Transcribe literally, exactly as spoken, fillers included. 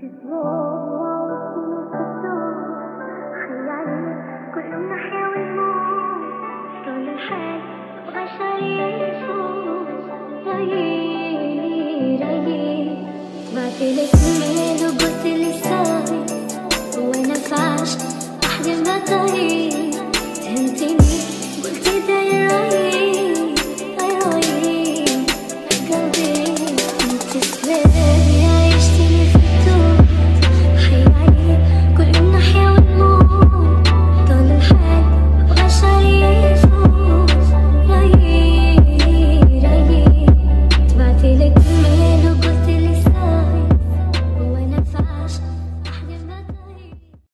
بعتلك ايميل وقلتلي سوري وانا فاشل احلى ما طريق فهمتيني قلتي داير رايي